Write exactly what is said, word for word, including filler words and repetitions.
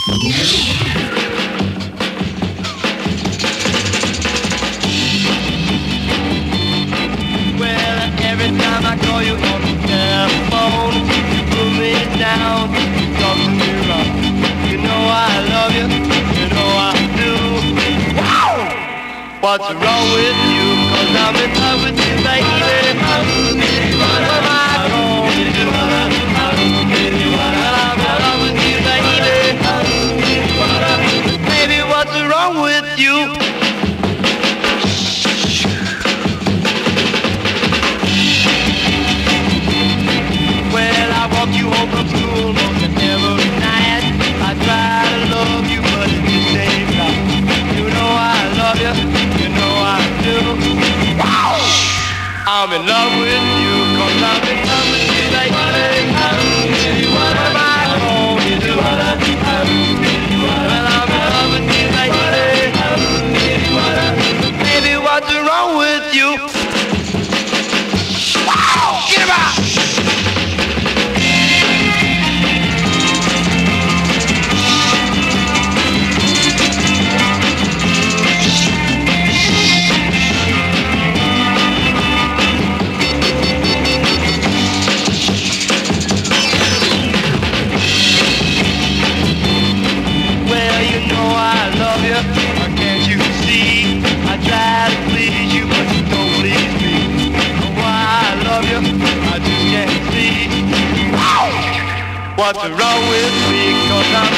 Well, every time I call you on the telephone, you put me down, you talk to me wrong. You know I love you, you know I do. Wow! What's wrong with you? Cause I'm in love with you, baby. What am I gonna do? Well, I'm in love with you, baby. Baby, what's wrong with you? Well, I walk you home from school most of every night. I try to love you, but it just ain't right. You know I love you, you know I do. Wow! I'm in love with you, cause I'm in love with you, baby. What am I gonna do? Well, I'm in love with you, baby. Baby, what's wrong with you? Wow! Get him out! Can't you see? I try to please you, but you don't please me. Why I love you, I just can't see. What's wrong with me? Cause I'm